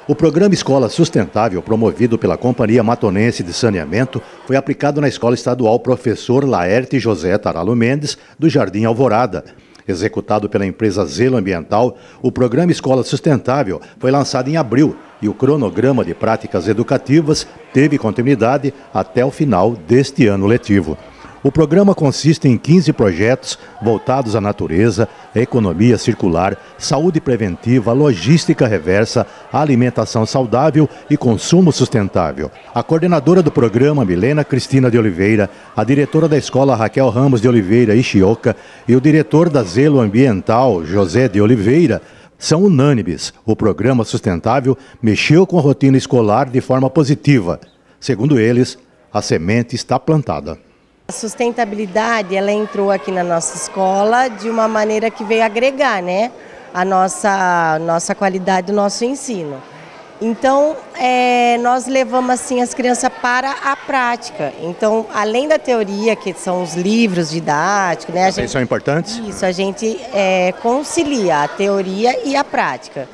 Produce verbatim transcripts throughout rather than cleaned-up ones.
O programa Escola Sustentável, promovido pela Companhia Matonense de Saneamento, foi aplicado na Escola Estadual Professor Laerte José Taralo Mendes, do Jardim Alvorada. Executado pela empresa Zelo Ambiental, o programa Escola Sustentável foi lançado em abril e o cronograma de práticas educativas teve continuidade até o final deste ano letivo. O programa consiste em quinze projetos voltados à natureza, economia circular, saúde preventiva, logística reversa, alimentação saudável e consumo sustentável. A coordenadora do programa, Milena Cristina de Oliveira, a diretora da escola, Raquel Ramos de Oliveira Ishioka, e o diretor da Zelo Ambiental, José de Oliveira, são unânimes. O programa sustentável mexeu com a rotina escolar de forma positiva. Segundo eles, a semente está plantada. A sustentabilidade, ela entrou aqui na nossa escola de uma maneira que veio agregar, né, a nossa, nossa qualidade do nosso ensino. Então, é, nós levamos assim as crianças para a prática. Então, além da teoria, que são os livros didáticos, né, a gente, são importantes? Isso, a gente é, concilia a teoria e a prática.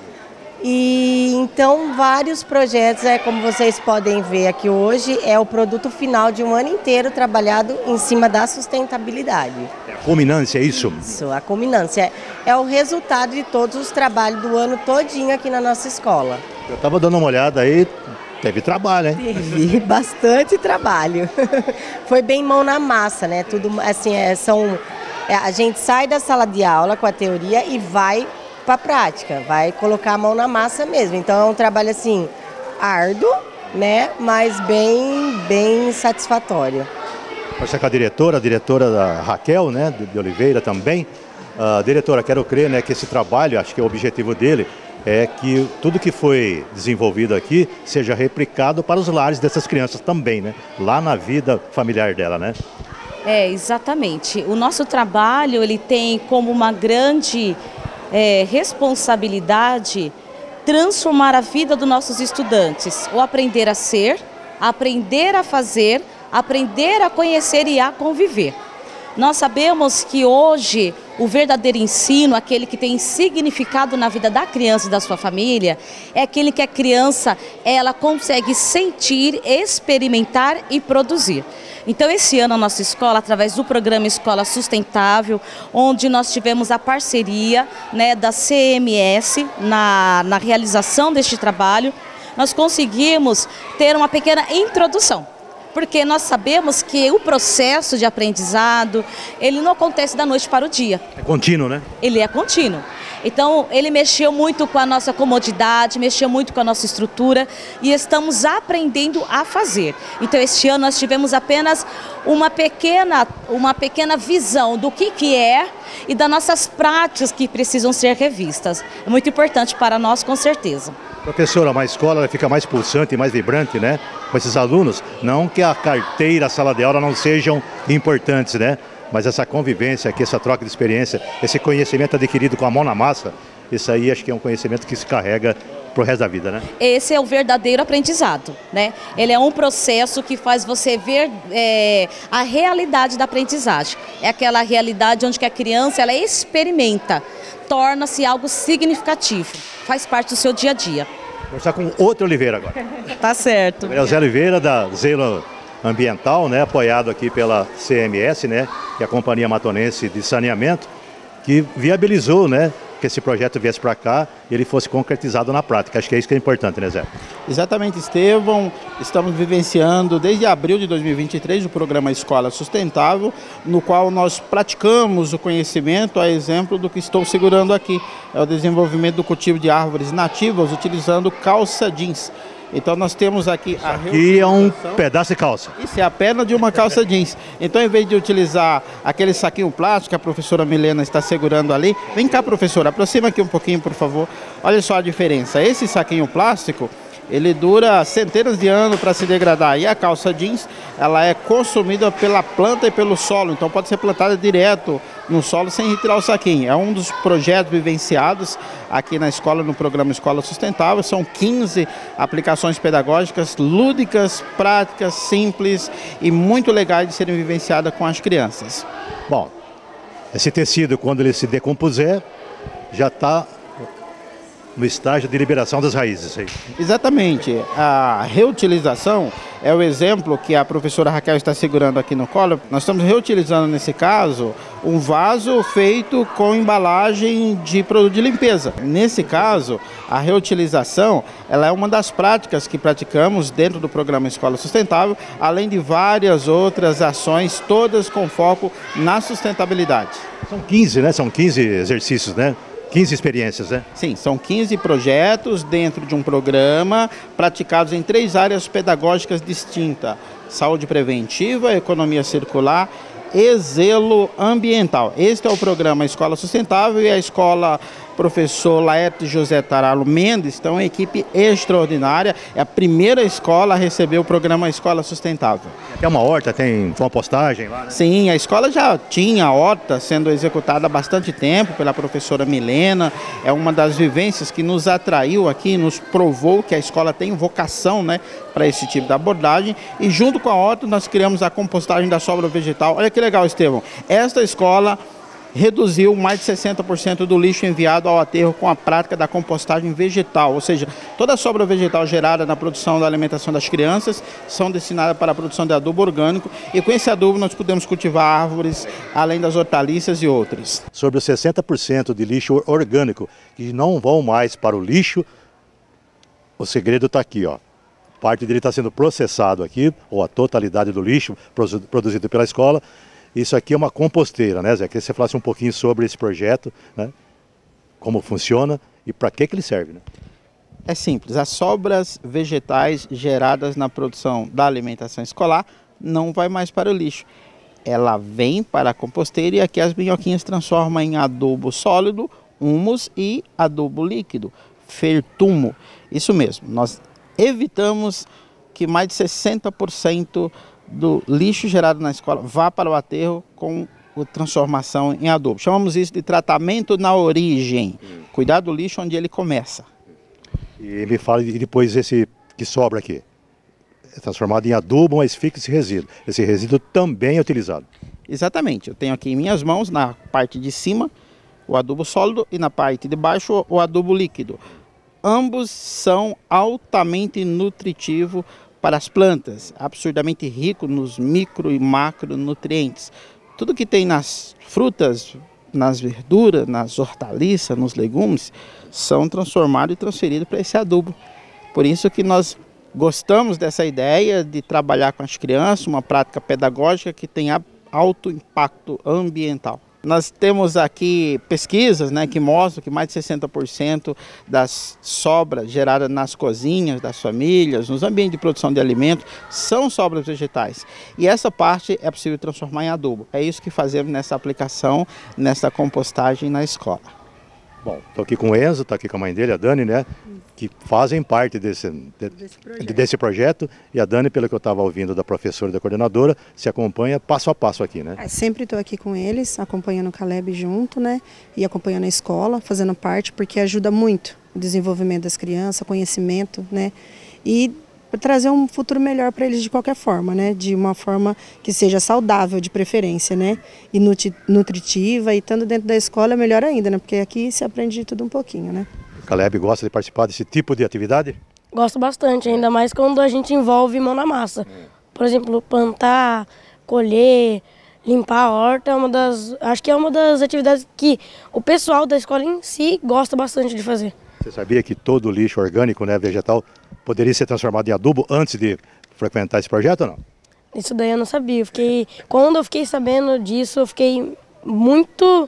E então vários projetos, é, como vocês podem ver aqui hoje, é o produto final de um ano inteiro trabalhado em cima da sustentabilidade. É a culminância, é isso? Isso, a culminância. É, é o resultado de todos os trabalhos do ano todinho aqui na nossa escola. Eu estava dando uma olhada aí, teve trabalho, hein? Teve bastante trabalho. Foi bem mão na massa, né? Tudo assim, é, são, é, a gente sai da sala de aula com a teoria e vai para a prática, vai colocar a mão na massa mesmo. Então é um trabalho assim árduo, né, mas bem bem satisfatório. Você com a diretora, a diretora da Raquel, né, de Oliveira também. Uh, diretora, quero crer, né, que esse trabalho, acho que é o objetivo dele, é que tudo que foi desenvolvido aqui seja replicado para os lares dessas crianças também, né, lá na vida familiar dela, né? É, exatamente. O nosso trabalho, ele tem como uma grande É, responsabilidade transformar a vida dos nossos estudantes, o aprender a ser, aprender a fazer, aprender a conhecer e a conviver. Nós sabemos que hoje o verdadeiro ensino, aquele que tem significado na vida da criança e da sua família, é aquele que a criança ela consegue sentir, experimentar e produzir. Então esse ano a nossa escola, através do programa Escola Sustentável, onde nós tivemos a parceria, né, da C M S na, na realização deste trabalho, nós conseguimos ter uma pequena introdução. Porque nós sabemos que o processo de aprendizado, ele não acontece da noite para o dia. É contínuo, né? Ele é contínuo. Então, ele mexeu muito com a nossa comodidade, mexeu muito com a nossa estrutura e estamos aprendendo a fazer. Então, este ano nós tivemos apenas uma pequena, uma pequena visão do que, que é e das nossas práticas que precisam ser revistas. É muito importante para nós, com certeza. Professora, uma escola fica mais pulsante e mais vibrante, né? Com esses alunos, não que a carteira, a sala de aula não sejam importantes, né? Mas essa convivência aqui, essa troca de experiência, esse conhecimento adquirido com a mão na massa, isso aí acho que é um conhecimento que se carrega pro resto da vida, né? Esse é o verdadeiro aprendizado, né? Ele é um processo que faz você ver é, a realidade da aprendizagem. É aquela realidade onde que a criança ela experimenta, torna-se algo significativo, faz parte do seu dia a dia. Vou conversar com outro Oliveira agora. Tá certo. É o Zé Oliveira, da Zelo Ambiental, né, apoiado aqui pela C M S, né, que é a Companhia Matonense de Saneamento, que viabilizou, né, que esse projeto viesse para cá e ele fosse concretizado na prática. Acho que é isso que é importante, né, Zé? Exatamente, Estevão. Estamos vivenciando desde abril de dois mil e vinte e três o programa Escola Sustentável, no qual nós praticamos o conhecimento, a exemplo do que estou segurando aqui. É o desenvolvimento do cultivo de árvores nativas utilizando calça jeans. Então nós temos aqui a Aqui é um pedaço de calça. Isso é a perna de uma calça jeans. Então, em vez de utilizar aquele saquinho plástico que a professora Milena está segurando ali, vem cá, professora, aproxima aqui um pouquinho, por favor. Olha só a diferença. Esse saquinho plástico, ele dura centenas de anos para se degradar. E a calça jeans, ela é consumida pela planta e pelo solo. Então pode ser plantada direto no solo sem retirar o saquinho. É um dos projetos vivenciados aqui na escola, no programa Escola Sustentável. São quinze aplicações pedagógicas, lúdicas, práticas, simples e muito legais de serem vivenciadas com as crianças. no estágio de liberação das raízes. Aí. Exatamente. A reutilização é o exemplo que a professora Raquel está segurando aqui no colo. Nós estamos reutilizando, nesse caso, um vaso feito com embalagem de produto de limpeza. Nesse caso, a reutilização ela é uma das práticas que praticamos dentro do programa Escola Sustentável, além de várias outras ações, todas com foco na sustentabilidade. São quinze, né? São quinze exercícios, né? quinze experiências, né? Sim, são quinze projetos dentro de um programa praticados em três áreas pedagógicas distintas: saúde preventiva, economia circular e zelo ambiental. Este é o programa Escola Sustentável e a escola Professor Laerte José Taralo Mendes, então uma equipe extraordinária, é a primeira escola a receber o programa Escola Sustentável. Tem uma horta, tem compostagem lá, né? Sim, a escola já tinha a horta sendo executada há bastante tempo pela professora Milena, é uma das vivências que nos atraiu aqui, nos provou que a escola tem vocação, né, para esse tipo de abordagem, e junto com a horta nós criamos a compostagem da sobra vegetal. Olha que legal, Estevão, esta escola reduziu mais de sessenta por cento do lixo enviado ao aterro com a prática da compostagem vegetal, ou seja, toda a sobra vegetal gerada na produção da alimentação das crianças são destinadas para a produção de adubo orgânico, e com esse adubo nós podemos cultivar árvores, além das hortaliças e outros. Sobre os sessenta por cento de lixo orgânico que não vão mais para o lixo, o segredo está aqui, ó. Parte dele está sendo processado aqui, ou a totalidade do lixo produzido pela escola. Isso aqui é uma composteira, né, Zé? Queria que você falasse um pouquinho sobre esse projeto, né? Como funciona e para que que ele serve, né? É simples, as sobras vegetais geradas na produção da alimentação escolar não vai mais para o lixo. Ela vem para a composteira e aqui as minhoquinhas transformam em adubo sólido, humus e adubo líquido, fertumo. Isso mesmo, nós evitamos que mais de sessenta por cento do lixo gerado na escola vá para o aterro com a transformação em adubo. Chamamos isso de tratamento na origem. Cuidar do lixo onde ele começa. E me fala, e depois esse que sobra aqui? É transformado em adubo, mas fica esse resíduo. Esse resíduo também é utilizado. Exatamente. Eu tenho aqui em minhas mãos, na parte de cima, o adubo sólido e na parte de baixo, o adubo líquido. Ambos são altamente nutritivos para as plantas, absurdamente rico nos micro e macronutrientes. Tudo que tem nas frutas, nas verduras, nas hortaliças, nos legumes, são transformados e transferidos para esse adubo. Por isso que nós gostamos dessa ideia de trabalhar com as crianças, uma prática pedagógica que tenha alto impacto ambiental. Nós temos aqui pesquisas, né, que mostram que mais de sessenta por cento das sobras geradas nas cozinhas das famílias, nos ambientes de produção de alimentos, são sobras vegetais. E essa parte é possível transformar em adubo. É isso que fazemos nessa aplicação, nessa compostagem na escola. Bom, estou aqui com o Enzo, está aqui com a mãe dele, a Dani, né? Que fazem parte desse, de, desse, projeto. desse projeto. E a Dani, pelo que eu estava ouvindo da professora e da coordenadora, se acompanha passo a passo aqui, né? É, sempre estou aqui com eles, acompanhando o Caleb junto, né? E acompanhando a escola, fazendo parte, porque ajuda muito o desenvolvimento das crianças, conhecimento, né? E trazer um futuro melhor para eles de qualquer forma, né? De uma forma que seja saudável, de preferência, né? E nutritiva, e estando dentro da escola é melhor ainda, né? Porque aqui se aprende de tudo um pouquinho, né? O Caleb gosta de participar desse tipo de atividade? Gosto bastante, ainda mais quando a gente envolve mão na massa. Por exemplo, plantar, colher, limpar a horta é uma das, acho que é uma das atividades que o pessoal da escola em si gosta bastante de fazer. Você sabia que todo o lixo orgânico, né, vegetal, poderia ser transformado em adubo antes de frequentar esse projeto ou não? Isso daí eu não sabia. Eu fiquei, quando eu fiquei sabendo disso, eu fiquei muito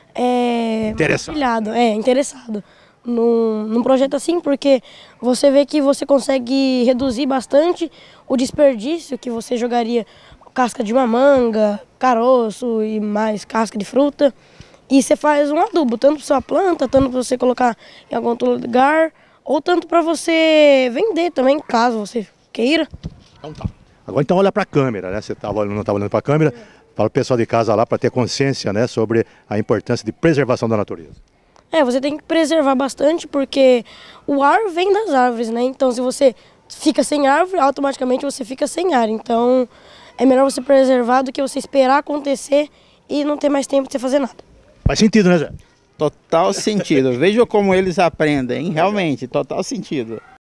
é, interessado. É, interessado num, num projeto assim, porque você vê que você consegue reduzir bastante o desperdício que você jogaria casca de uma manga, caroço e mais casca de fruta. E você faz um adubo, tanto para sua planta, tanto para você colocar em algum outro lugar, ou tanto para você vender também, caso você queira. Então tá. Agora então olha para a câmera, né? Você tava, não estava olhando para a câmera, fala para o pessoal de casa lá para ter consciência, né, sobre a importância de preservação da natureza. É, você tem que preservar bastante, porque o ar vem das árvores, né? Então se você fica sem árvore, automaticamente você fica sem ar. Então é melhor você preservar do que você esperar acontecer e não ter mais tempo de você fazer nada. Faz sentido, né, Zé? Total sentido. Veja como eles aprendem, realmente, total sentido.